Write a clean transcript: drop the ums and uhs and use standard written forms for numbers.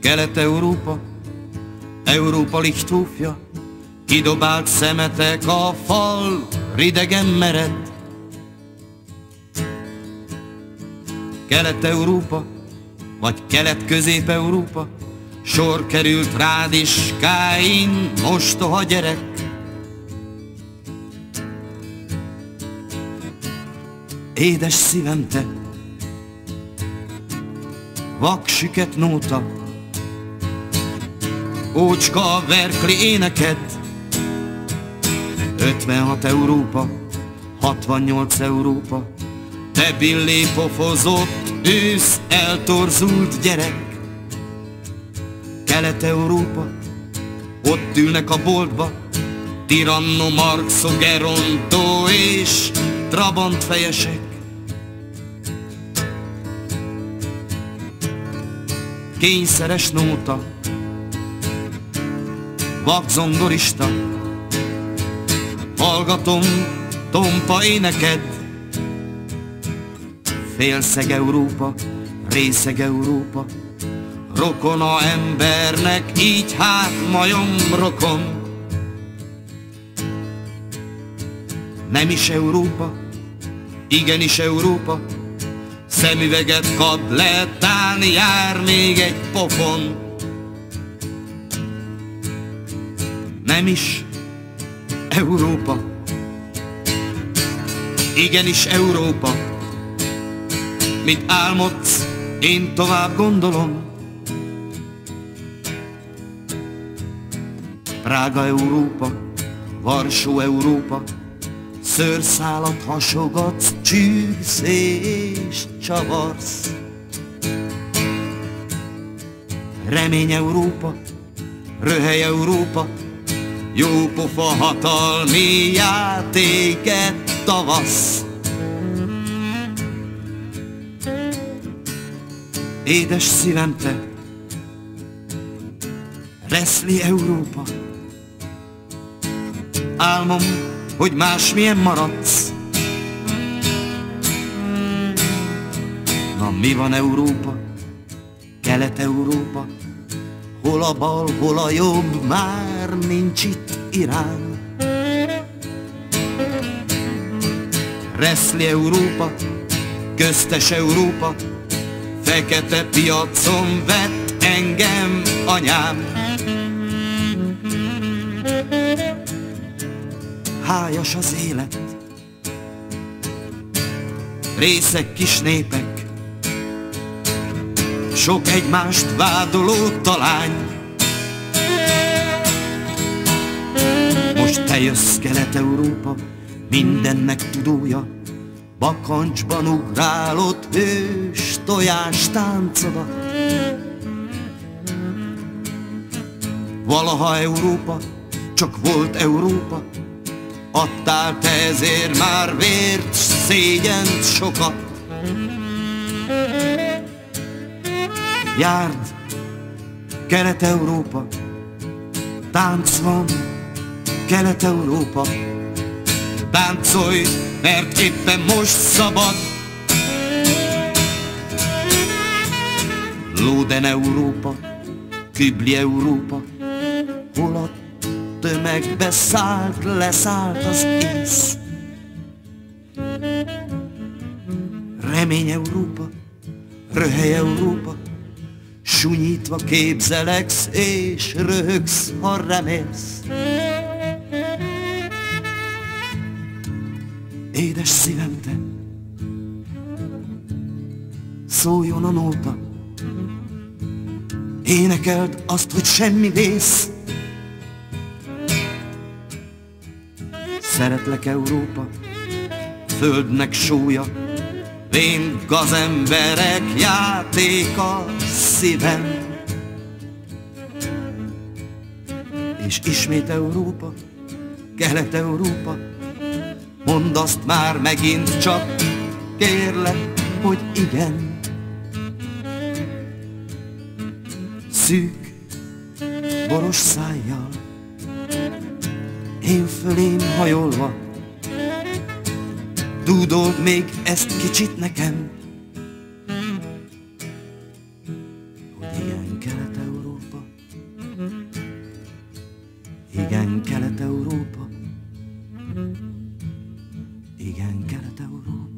Kelet-európa, Európa lichtófja, kidobált szemetek, a fal ridegen mered. Kelet-európa, vagy Kelet-közép-európa, sor került rád is, Káin, mostoha gyerek. Édes szívem te, vaksüket nóta, ócska a verkli éneked. 56 Európa, 68 Európa, te billépofozott, ősz eltorzult gyerek. Kelet-európa, ott ülnek a boltba, Tiranno, Marxo, Geronto és Trabant fejesek. Kényszeres nóta, vakzongorista, hallgatom tompa éneked. Félszeg Európa, részeg Európa, rokona embernek, így hát majom rokon. Nem is Európa, igenis Európa, szemüveget kap le, tán jár még egy pofon. Nem is Európa, igenis Európa, mit álmodsz, én tovább gondolom. Prága Európa, Varsó Európa, szőrszálat hasogatsz, csűrsz és csavarsz. Remény Európa, röhely Európa, jópofa hatalmi játéket tavasz. Édes szívem te, reszli Európa, álmom, hogy másmilyen maradsz. Na mi van Európa, Kelet-európa, hol a bal, hol a jobb, már nincs itt irány. Reszli Európa, köztes Európa, fekete piacon vett engem anyám. Hájas az élet, részeg kis népek, sok egymást vádoló talány. Most te jössz, Kelet-európa, mindennek tudója, bakancsban ugrálott hős tojás táncodat. Valaha Európa csak volt Európa, adtál te ezért már vért, szégyent sokat. Járd, Kelet-európa, tánc van, Kelet-európa, táncolj, mert éppen most szabad. Lóden Európa, Kübli Európa, hol a tömegbe szállt, leszállt az ész. Remény Európa, röhely Európa, sunyítva képzeleksz és röhögsz, ha remélsz. Édes szívem te, szóljon a nóta, énekeld azt, hogy semmi vész. Szeretlek Európa, földnek sója, vén gazemberek játéka szívem. És ismét Európa, Kelet-európa, mondd azt már megint csak, kérlek, hogy igen. Szűk, boros szájjal, én fölém hajolva, dúdold még ezt kicsit nekem, hogy ilyen Kelet-európa. Igen, Kelet-európa, igen, Kelet-európa.